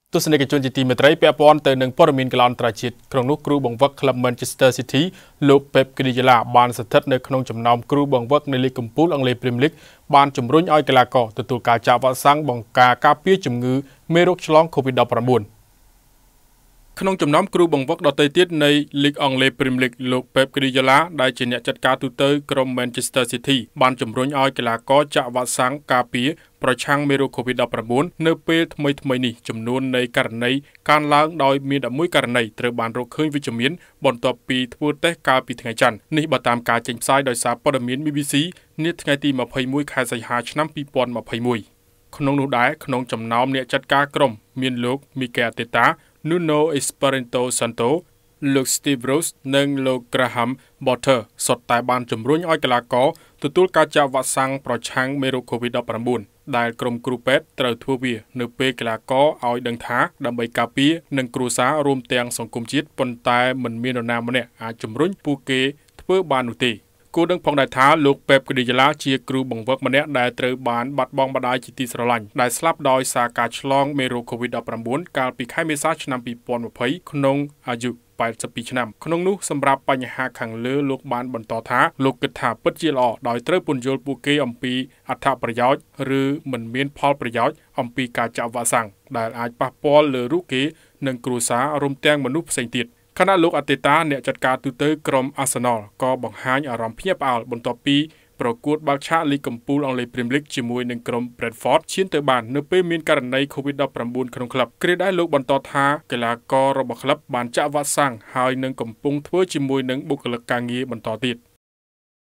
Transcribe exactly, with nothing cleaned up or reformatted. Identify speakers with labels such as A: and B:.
A: ទស្សនិកជនជាទីមេត្រីពាក់ព័ន្ធទៅនឹងព័ត៌មានកន្លងត្រជាតិក្នុងនោះគ្រូបង្វឹកក្លឹប Manchester City លោក Pep Guardiola បានស្ថិតនៅក្នុងចំណោមគ្រូបង្វឹកនៃលីកកំពូលអង់គ្លេស Premier League បានជំរុញឲ្យកីឡាករទទួលការចាក់វ៉ាក់សាំងបង្ការការពារជំងឺមេរោគឆ្លង COVID ដប់ប្រាំបួន ក្នុងចំណោមគ្រូបង្វឹកដទៃទៀតនៃលីកអង់គ្លេស Premier League លោក Pep Guardiola ដែលជាអ្នកចាត់ការទូទៅក្រុម Manchester City បានជំរុញឲ្យកីឡាករចាក់វ៉ាក់សាំងការពារប្រឆាំងមេរោគ COVID ដប់ប្រាំបួន នៅពេលថ្មីៗនេះចំនួននៃករណីកើនឡើងដោយមានដប់មួយករណីត្រូវបានរកឃើញវិជ្ជមានបន្ទាប់ពីធ្វើតេស្តកាលពីថ្ងៃច័ន្ទនេះបើតាមការចេញផ្សាយដោយសារព័ត៌មាន B B C នាថ្ងៃទីម្ភៃមួយខែសីហាឆ្នាំពីរពាន់ម្ភៃមួយ ក្នុងនោះដែរក្នុងចំណោមអ្នកចាត់ការក្រុមមានលោក Mikel Arteta Nuno Espirito Santo លោក Steve Bruce និងលោក Graham Potter សុទ្ធតែបានជំរុញឲ្យកីឡាករទទួលការចាក់វ៉ាក់សាំងប្រឆាំងមេរោគ COVID ដប់ប្រាំបួន ដែលក្រុមគ្រូពេទ្យត្រូវធ្វើវានៅពេលកីឡាករឲ្យដឹងថាដើម្បីការពារនិងគ្រួសាររួមទាំងសង្គមជាតិប៉ុន្តែមិនមាននរណាម្នាក់អាចជំរុញពួកគេធ្វើបាននោះទេគួរដឹងផងដែរថាលោក Pep Guardiola ជាគ្រូបង្វឹកម្នាក់ដែលត្រូវបានបាត់បង់ម្ដាយជាទីស្រឡាញ់ដែលស្លាប់ដោយសារការឆ្លងមេរោគ COVID ដប់ប្រាំបួន កាលពីខែមេសាឆ្នាំពីរពាន់ម្ភៃក្នុងអាយុប៉ែតសិបពីរឆ្នាំក្នុងនោះសម្រាប់បញ្ហាខាងលើលោកបានបន្តថាលោកគិតថាពិតជាល្អដោយត្រូវពន្យល់ពួកគេអំពីអត្ថប្រយោជន៍ឬមិនមានផលប្រយោជន៍អំពីការចាក់វ៉ាក់សាំងដែលអាចប៉ះពាល់លើរូបគេនិងគ្រួសាររួមទាំងមនុស្សផ្សេងទៀតខណៈលោក Arteta អ្នកចាត់ការទូទៅក្រុម Arsenal ក៏បង្ហាញអារម្មណ៍ភ្ញាក់ផ្អើលបន្ទាប់ពីប្រកួតបើកឆាកលីកកំពូលអង់គ្លេស Premier League ជាមួយនឹងក្រុម Brentford ឈានទៅបាននៅពេលមានករណី COVID ដប់ប្រាំបួន ក្នុងក្លឹបគ្រាដែលលោកបន្តថាកីឡាកររបស់ក្លឹបបានចាក់វ៉ាក់សាំងហើយនឹងកំពុងធ្វើជាមួយនឹងបុគ្គលិកការងារបន្តទៀត